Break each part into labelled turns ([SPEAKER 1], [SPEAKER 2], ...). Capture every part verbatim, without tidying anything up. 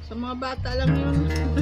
[SPEAKER 1] Sa mga bata lang yun.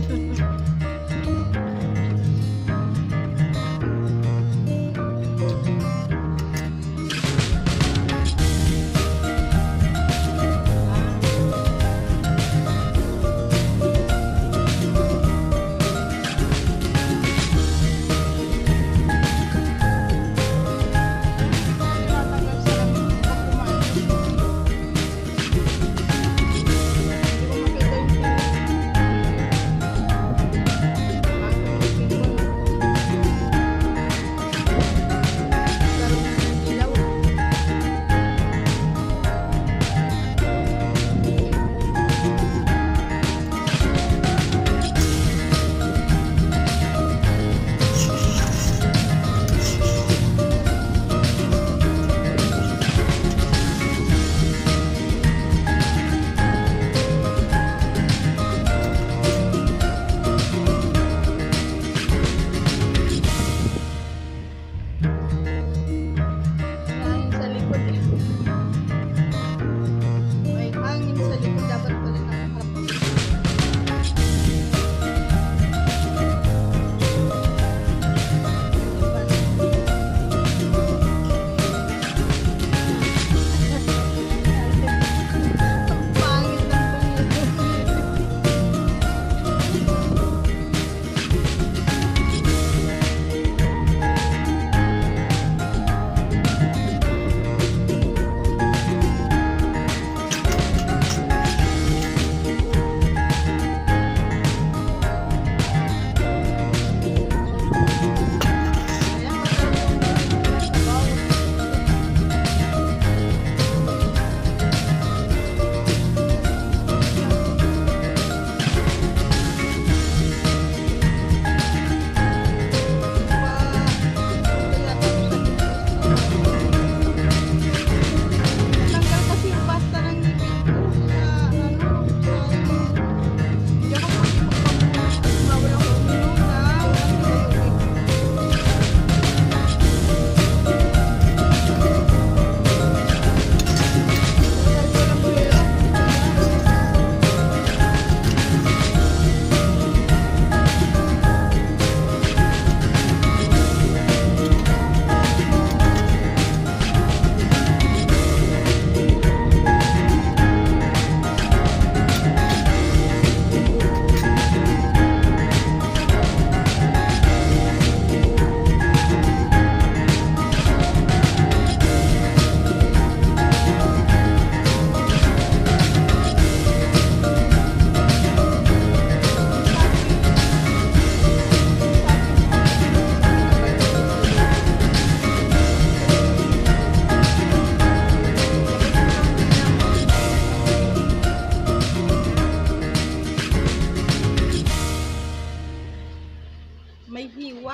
[SPEAKER 1] May hiwa.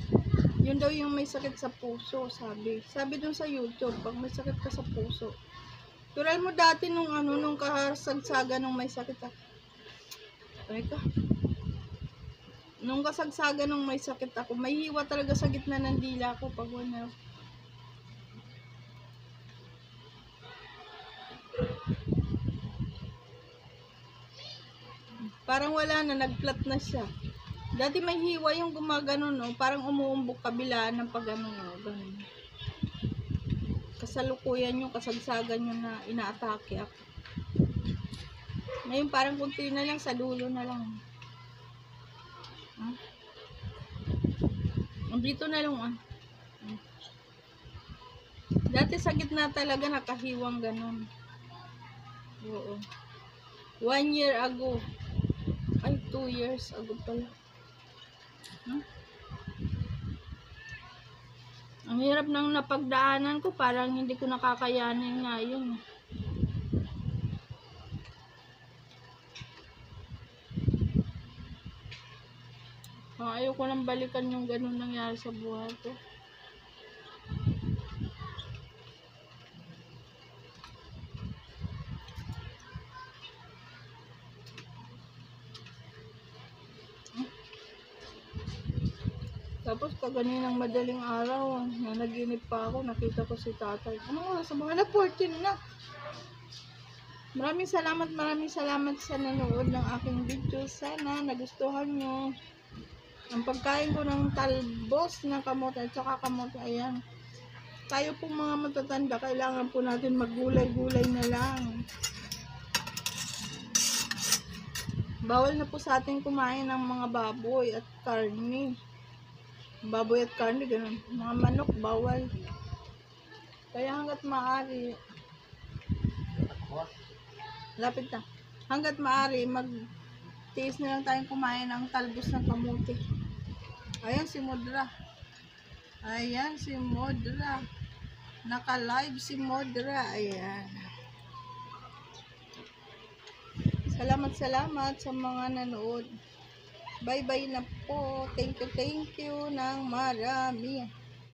[SPEAKER 1] Yun daw yung may sakit sa puso, sabi. Sabi dun sa YouTube, pag may sakit ka sa puso. Tural mo dati nung ano, nung kasagsaga nung may sakit ako. Ay ka. Nung kasagsaga nung may sakit ako, may hiwa talaga sa gitna ng dila ko pag wala. Parang wala na, nag-flat na siya. Dati may hiwa yung gumagano, no? Parang umuumbok kabila ng pagano, no? Ganun. Kasalukuyan yung kasagsagan yung na inaatake ako. Ngayon parang kunti na lang, sa dulo na lang. Huh? Dito na lang, ah. Dati sa gitna talaga nakahiwang ganun. Oo. One year ago. Ay, two years ago pala. Huh? Ang hirap nang napagdaanan ko, parang hindi ko nakakayanin nga yun. Oh, ayoko nang balikan yung ganun nangyari sa buhay ko. Tapos kaganinang madaling araw, na naginip pa ako, nakita ko si tatay. Anong oras? Mga na fourteen na. Maraming salamat, maraming salamat sa nanood ng aking video. Sana nagustuhan nyo. Ang pagkain ko ng talbos ng kamote at saka kamote, ayan. Tayo pong mga matatanda, kailangan po natin maggulay-gulay na lang. Bawal na po sa atin kumain ng mga baboy at karne. Baboy at karne, ganun. Mga manok, bawal. Kaya hanggat maaari, lapit na. Hanggat maaari, mag-tiis na lang tayong kumain ng talbos ng kamote. Ayan si Modra. Ayan si Modra. Naka-live si Modra. Ayan. Salamat, salamat sa mga nanood. Bye-bye na po. Thank you, thank you ng marami.